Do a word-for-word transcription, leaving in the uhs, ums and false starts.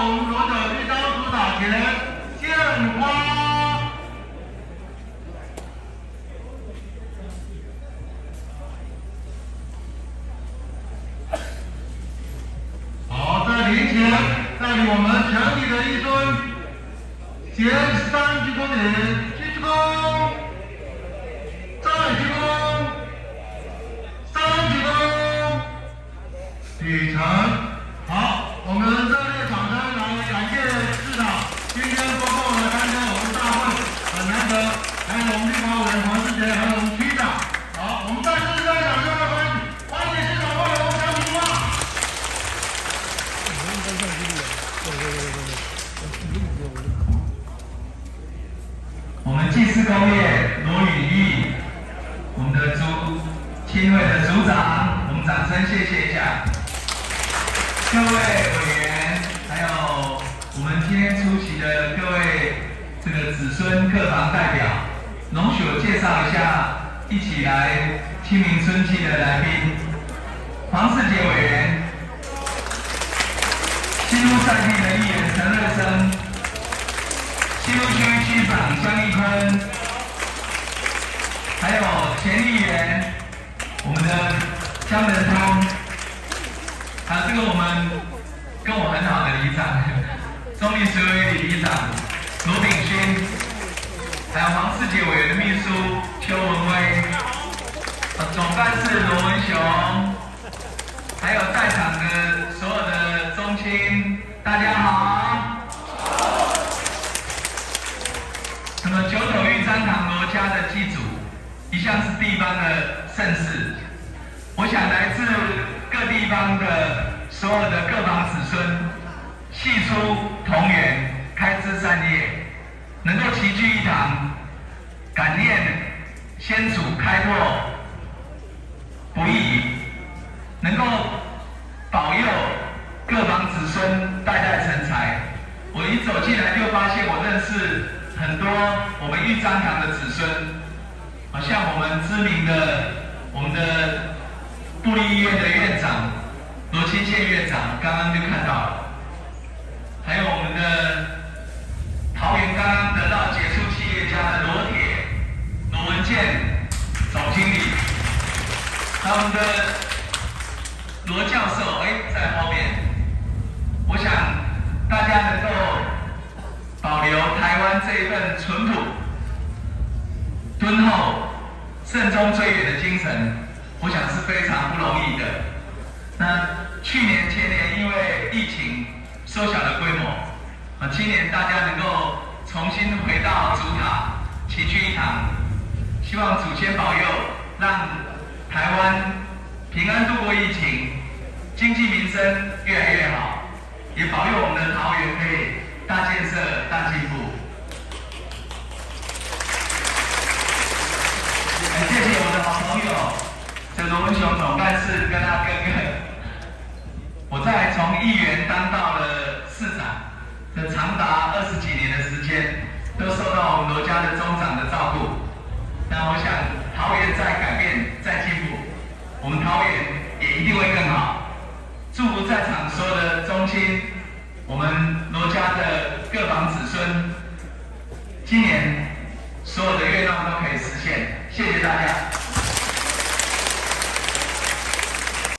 我们罗小玉当主打前献花。好，在灵前带领我们全体的一尊前三鞠躬礼，鞠躬，再鞠躬，三鞠躬，礼成。好，我们热烈掌声来感谢市长今天包括来参加我们大会，很难得，还有我们立法委员黄世杰，还有我们区长。好，我们再次热烈掌声来欢迎欢迎市长为我们讲评话。我们祭祀工业罗宇毅，我们的组亲会的组长，我们掌声谢谢一下。各位委员，还有我们今天出席的各位这个子孙各房代表，容许我介绍一下一起来清明春祭的来宾。黄世杰委员，新屋赛地的议员陈瑞生，新屋区区长江义坤，还有前议员我们的江仁通。还有这个我们跟我很好的里长，中立水委里里长罗炳勋，还有黄世杰委员的秘书邱文威，总干事罗文雄，还有在场的所有的宗亲，大家好。那么九斗玉簪堂罗家的祭祖，一向是地方的盛事，我想来自各地方的所有的各房子孙，系出同源，开枝散叶，能够齐聚一堂，感念先祖开拓不易，能够保佑各房子孙代代成才。我一走进来就发现，我认识很多我们玉簪堂的子孙，好像我们知名的我们的部立医院的院长罗清县院长，刚刚就看到了，还有我们的桃园刚刚得到杰出企业家的罗铁罗文健总经理，还有我们的罗教授，哎，在后面。我想大家能够保留台湾这一份淳朴、敦厚、慎终追远的精神，我想是非常不容易的。那去年、前年因为疫情缩小了规模，啊，今年大家能够重新回到主塔，齐聚一堂，希望祖先保佑，让台湾平安度过疫情，经济民生越来越好，也保佑我们的桃园可以大建设、大进步。很谢谢我的好朋友。这罗文雄总干事跟他哥哥，我在从议员当到了市长，这长达二十几年的时间，都受到我们罗家的宗长的照顾。那我想桃园在改变，在进步，我们桃园也一定会更好。祝福在场所有的宗亲，我们罗家的各房子孙，今年所有的愿望都可以实现。谢谢大家。